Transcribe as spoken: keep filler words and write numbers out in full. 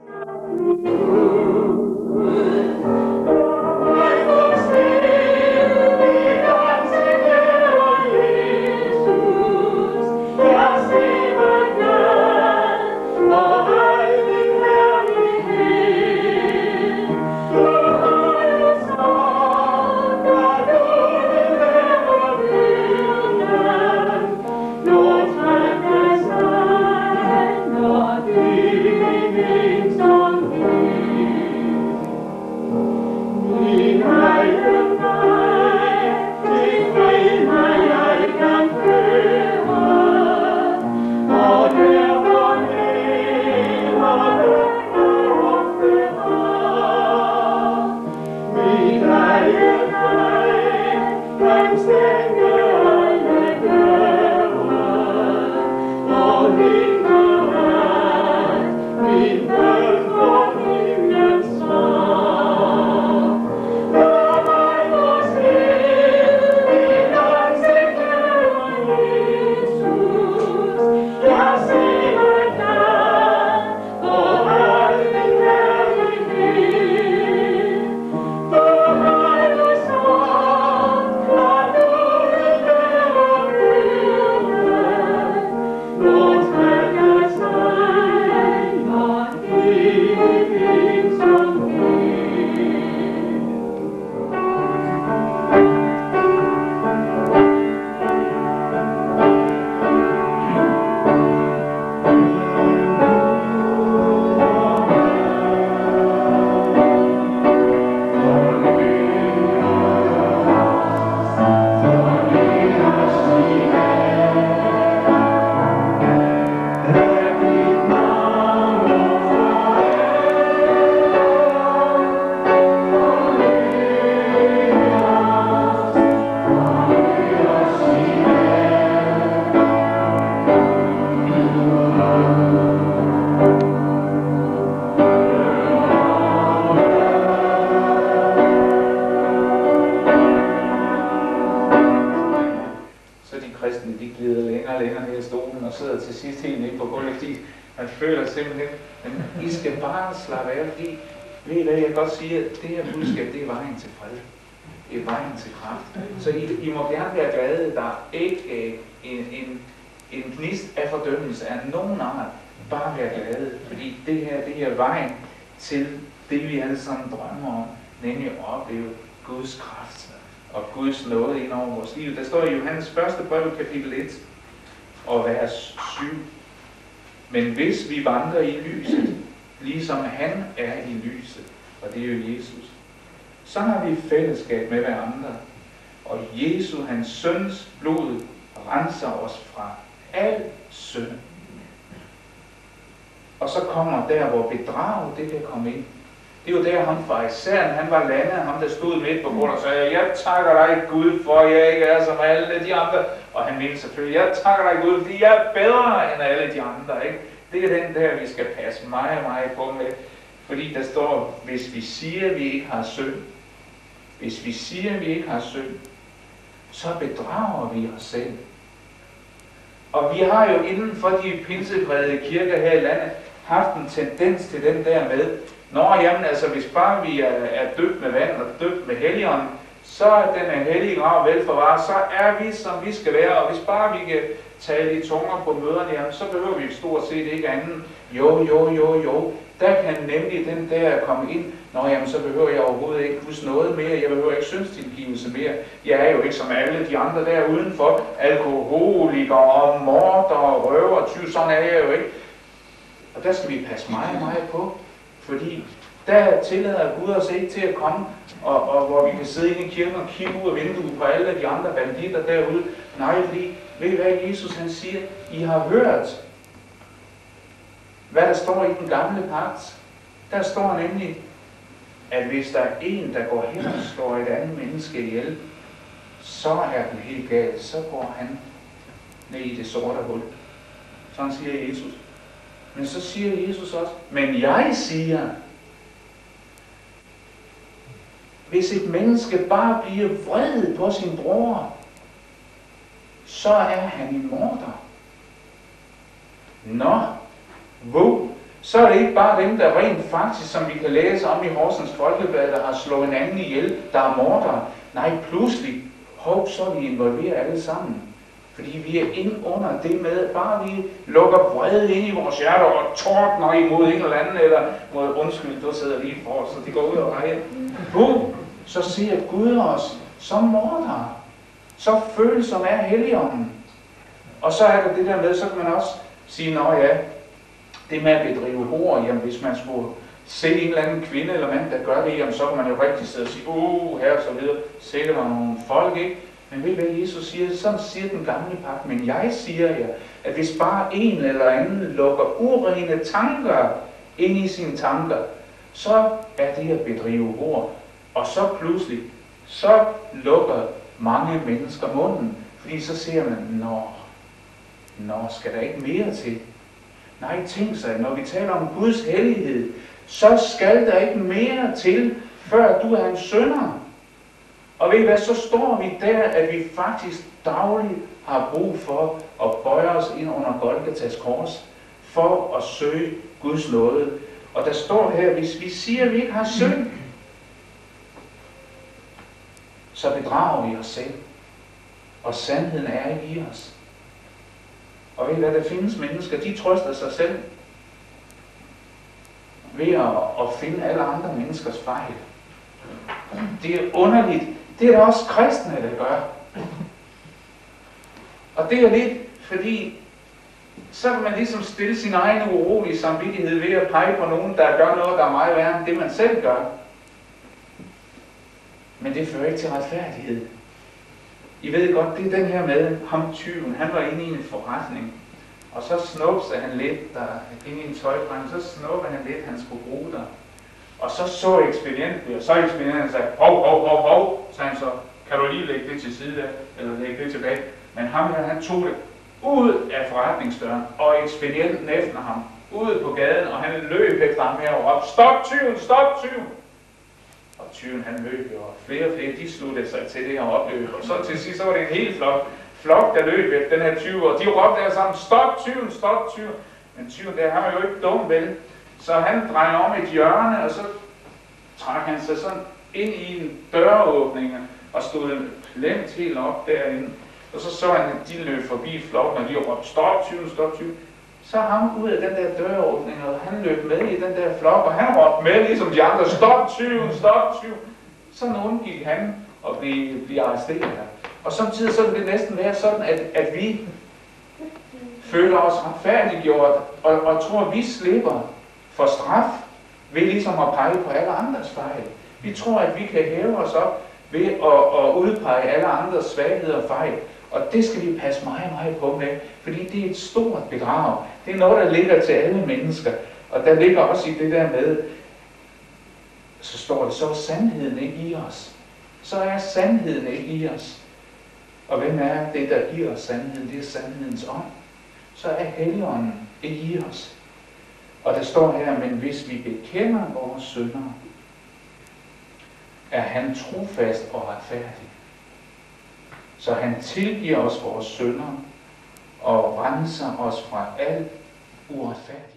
Det her budskab, det er vejen til fred. Det er vejen til kraft. Så I, I må gerne være glade, der er ikke en, en, en gnist af fordømmelse af nogen art. Bare være glade, fordi det her, det her er vejen til det, vi alle sammen drømmer om, nemlig at opleve Guds kraft og Guds nåde ind over vores liv. Der står i Johannes første brev, kapitel et og vers syv. Men hvis vi vandrer i lyset, ligesom han er i lyset, og det er jo Jesus, så har vi fællesskab med hverandre. Og Jesu, hans søns blod, renser os fra al synd. Og så kommer der, hvor bedrag, det kan komme ind. Det er jo der, ham farisæeren, han var landet, ham der stod midt på bordet og sagde, jeg takker dig Gud for, at jeg ikke er som alle de andre. Og han mente selvfølgelig, jeg takker dig Gud, fordi jeg er bedre end alle de andre. Ikke? Det er den der, vi skal passe meget, meget på med. Fordi der står, hvis vi siger, at vi ikke har synd, hvis vi siger, at vi ikke har synd, så bedrager vi os selv. Og vi har jo inden for de pinsebrede kirker her i landet haft en tendens til den der med, nå jamen altså, hvis bare vi er, er døbt med vand og døbt med Helligånden, så er den er hellige grav velforvaret, så er vi som vi skal være, og hvis bare vi kan tale i tunger på møderne, jamen, så behøver vi stort set ikke andet. Jo, jo, jo, jo. Der kan nemlig den der komme ind, nå jamen, så behøver jeg overhovedet ikke huske noget mere, jeg behøver ikke syndstilgivelse mere. Jeg er jo ikke som alle de andre der udenfor, alkoholikere og morder og røver og tyv, sådan er jeg jo ikke. Og der skal vi passe meget, meget på, fordi der tillader Gud os ikke til at komme, og, og hvor vi kan sidde inde i kirken og kigge ud af vinduet på alle de andre banditter derude. Nej, fordi, ved I hvad Jesus han siger? I har hørt, hvad der står i den gamle pagt. Der står nemlig, at hvis der er en, der går hen og slår et andet menneske ihjel, så er den helt galt. Så går han ned i det sorte hul. Sådan siger Jesus. Men så siger Jesus også, men jeg siger, hvis et menneske bare bliver vred på sin bror, så er han en morder. Nå, hvor, så er det ikke bare dem, der rent faktisk, som vi kan læse om i Horsens Folkeblad, der har slået en anden ihjel, der er mordere. Nej, pludselig, hov, så er vi involveret alle sammen. Fordi vi er ind under det med, bare vi lukker vrede ind i vores hjerter og tordner imod en eller anden, eller mod undskyld, du sidder lige for, så det går ud og rejer. Boom! Så siger Gud os som mordere. Så følsom er Helligånden. Og så er der det der med, så kan man også sige, nå ja, det med at bedrive hår, jamen hvis man skulle se en eller anden kvinde eller mand, der gør det, jamen så kan man jo rigtig sidde og sige, uh, her og så videre, sikkert der nogle folk, ikke? Men ved hvad Jesus siger? Sådan siger den gamle pagt, men jeg siger jer, at hvis bare en eller anden lukker urene tanker ind i sine tanker, så er det at bedrive hår. Og så pludselig, så lukker mange mennesker munden, fordi så siger man, nå, nå, skal der ikke mere til? Nej, tænk sig, når vi taler om Guds hellighed, så skal der ikke mere til, før du er en synder. Og ved I hvad, så står vi der, at vi faktisk dagligt har brug for at bøje os ind under Golgatas kors, for at søge Guds nåde. Og der står her, hvis vi siger, at vi ikke har synd, så bedrager vi os selv. Og sandheden er ikke i os. Og ved I hvad, der findes mennesker, de trøster sig selv ved at, at finde alle andre menneskers fejl. Det er underligt. Det er der også kristne, der gør. Og det er lidt, fordi så kan man ligesom stille sin egen urolige samvittighed ved at pege på nogen, der gør noget, der er meget værre end det, man selv gør. Men det fører ikke til retfærdighed. I ved godt, det er den her med ham tyven. Han var inde i en forretning, og så snupsede han lidt der inde i en tøjbrænd, så snuppede han lidt, han skulle bruge der. Og så så ekspedienten, og så ekspedienten sagde, hov, hov, hov, hov, så han så, kan du lige lægge det til side der, eller lægge det tilbage. Men ham her, han tog det ud af forretningsdøren, og ekspedienten efter ham, ude på gaden, og han løb efter ham her og råbte, stop tyven, stop tyven! Og tyven han løb, og flere og flere, de sluttede sig til det her opløb, og så til sidst, så var det en hel flok, flok der løb efter den her tyve, og de råbte der sammen, stop tyven, stop tyven! Men tyven der, han var jo ikke dum, vel? Så han drejede om et hjørne, og så trak han sig sådan ind i en døråbning, og stod klemt helt op derinde. Og så så han, at de løb forbi flokken, og de råbte, stop tyven, stop tyven. Så ham ud af den der døråbning, og han løb med i den der flok, og han råbte med, ligesom de andre, stop tyven, stop tyven. Så undgik han at blive, blive arresteret. Og samtidig så vil det næsten være sådan, at, at vi føler os retfærdiggjort, og, og tror, at vi slipper for straf ved ligesom at pege på alle andres fejl. Vi tror, at vi kan hæve os op ved at, at udpege alle andres svagheder og fejl. Og det skal vi passe meget, meget på med, fordi det er et stort bedrag. Det er noget, der ligger til alle mennesker. Og der ligger også i det der med, så står det, så er sandheden ikke i os. Så er sandheden ikke i os. Og hvem er det, der giver os sandheden? Det er sandhedens ånd. Så er Helligånden ikke i os. Og der står her, men hvis vi bekender vores synder, er han trofast og retfærdig. Så han tilgiver os vores synder og renser os fra al uretfærdighed.